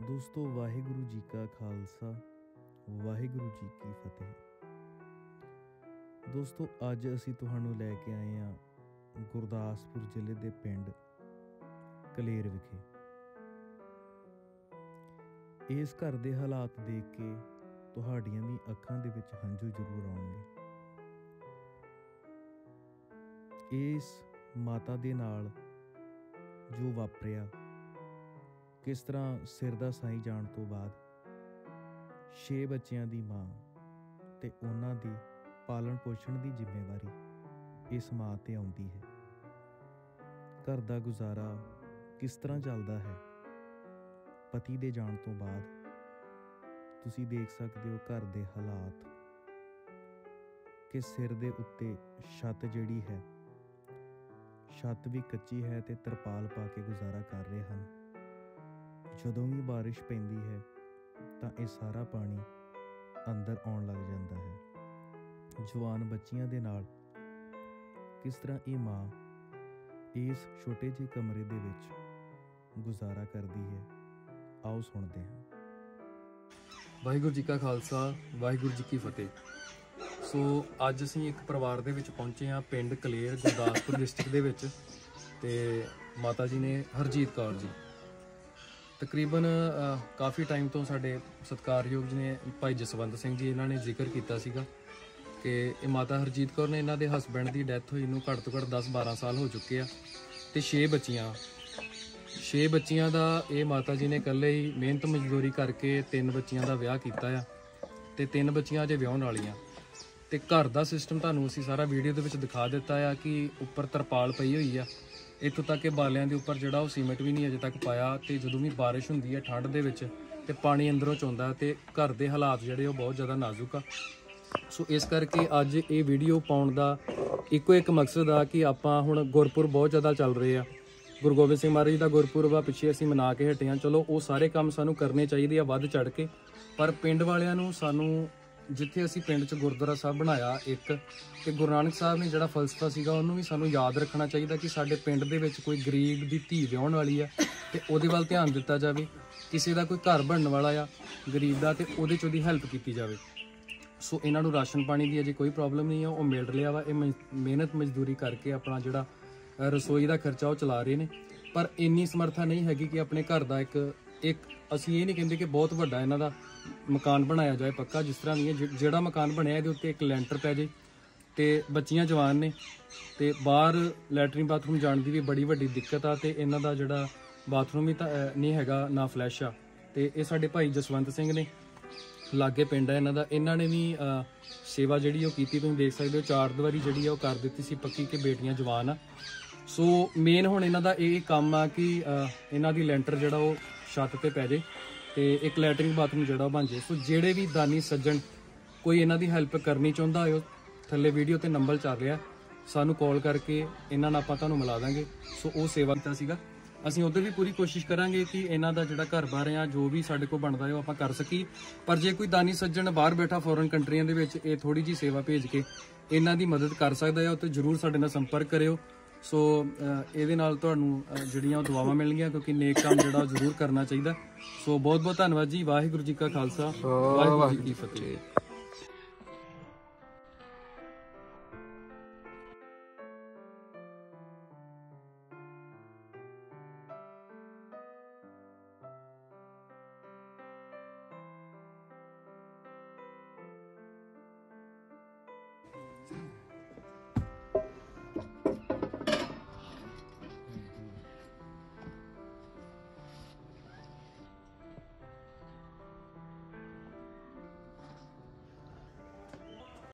दोस्तों वाहिगुरु जी का खालसा वाहिगुरु जी की फतेह। दोस्तों अज असी तुहानू लैके आए हैं गुरदासपुर जिले के पिंड कलेर विखे। इस घर के हालात देख के तुहाडियां दी अखां दे विच हंझू जरूर आउणगे। इस माता दे नाल जो वापरिया, किस तरह सिर दा साई जाण तो बाद 6 बच्चियां दी मां ते उन्हां दी पालन पोषण की जिम्मेवारी इस मां ते आउंदी है। घर दा गुजारा किस तरह चलदा है पति दे जाण तो बाद तुसी देख सकते हो। घर दे हालात कि सिर दे उत्ते छत जिहड़ी है, छत भी कच्ची है ते तरपाल पा के गुजारा कर रहे हैं। जदों भी बारिश पैंदी है तां ये सारा पानी अंदर आउण लग जाता है। जवान बच्चियां दे नाल किस तरह ये मां इस छोटे जे कमरे दे विच गुजारा करदी है, आओ सुनते हैं। वाहिगुरू जी का खालसा वाहिगुरू जी की फतेह। सो अज असीं एक परिवार दे विच पहुंचे हाँ पिंड कलेर गुरदासपुर डिस्ट्रिक्ट दे विच। ते माता जी ने हरजीत कौर जी तकरीबन काफ़ी टाइम तो साडे सत्कारयोग जी ने भाई जसवंत सिंह जी इन्होंने जिक्र किया सीगा कि माता हरजीत कौर ने इन्हों के हसबैंड की डैथ हुई नूं घੱਟ तो घੱਟ 10-12 साल हो चुके हैं। तो 6 बच्चियां का ये माता जी ने कल्ले ही मेहनत मजदूरी करके 3 बच्चियां का विआह किया है। तो 3 बच्चियां अजे विआहण वालियां। तो घर का सिस्टम तुहानूं असीं सारा वीडियो दे विच दिखा दिता है कि उपर तरपाल पई हुई है। इत्थों तक कि बालियां के उपर जिहड़ा सीमेंट भी नहीं अजे तक पाया। तो जदों भी बारिश हुंदी है ठंड दे विच ते पानी अंदरों चौंदा ते घर के हालात जिहड़े बहुत ज़्यादा नाजुक आ। सो इस करके अज ये वीडियो पाउण दा इक्को एक मकसद आ कि आपां हुण गुरपुर बहुत ज़्यादा चल रहे आ। गुरु गोबिंद सिंह महाराज का गुरपुरब पिछे असीं मना के हटे हाँ। चलो वो सारे काम सानूं करने चाहिए वध चढ़ के, पर पिंड वालियां नूं सानूं जिथे असीं पिंड च गुरुद्वारा साहब बनाया एक, ते गुरु नानक साहब ने जिहड़ा फलसफा सीगा उहनूं भी सानूं याद रखना चाहिए कि साडे पिंड दे विच कोई गरीब दी धी विआहण वाली है ते उहदे वल ध्यान दिता जाए। किसी का कोई घर बनने वाला आ गरीब का तो उहदे च उहदी हैल्प की जाए। सो इन्हां नूं राशन पानी की अजे कोई प्रॉब्लम नहीं है, वो मिल रहा वा। मेहनत मजदूरी करके अपना जिहड़ा रसोई का खर्चा वो चला रहे हैं, पर इन्नी समर्था नहीं हैगी कि अपने घर का एक असीं ये नहीं कहते कि बहुत वड्डा इन्हां दा मकान बनाया जाए पक्का। जिस तरह नहीं है जिहड़ा मकान बनया इहदे उत्ते एक लैंटर पै जाए। तो बच्चियां जवान ने ते बाहर लैटरिन बाथरूम जाने की भी बड़ी वड्डी दिक्कत आ। ते इन्हां दा जिहड़ा बाथरूम भी नहीं हैगा ना फ्लैश आ। ते ये साडे भाई जसवंत सिंह ने लागे पिंड है इन्हां दा, इन्हां ने भी सेवा जिहड़ी ओह कीती। तुसीं देख सकदे हो 4 दीवारी जिहड़ी ओह कर दित्ती सी पक्की कि बेटियां जवान आ। सो मेन हुण इन्हां दा ये काम आ कि इन्हां दी लैंटर जिहड़ा ओह छत ते पै जाए ते एक लैटरिन बाथरूम जिहड़ा बन जाए। सो जिहड़े भी दानी सज्जन कोई इन्हां दी हैल्प करनी चाहुंदा हो, थल्ले वीडियो ते नंबर चल रहा, सानू कॉल करके इन्हां नाल आपां तुहानूं मिला दांगे। सो वो सेवा कीता सीगा। असीं उधर भी पूरी कोशिश करांगे कि इन्हां दा जिहड़ा घर बार आ जो भी साडे कोल बनदा है वो आपां कर सकीए। पर जे कोई दानी सज्जन बाहर बैठा फॉरन कंट्रियां दे विच ये थोड़ी जी सेवा भेज के इन्हां दी मदद कर सकदा है तो जरूर साडे नाल संपर्क करियो। सो ये जिहड़ियां दुआवां मिलणगियां क्योंकि नेक काम जिहड़ा जरूर करना चाहिए। सो बहुत बहुत धन्नवाद जी। वाहिगुरू जी का खालसा वाहिगुरू जी की फतेह।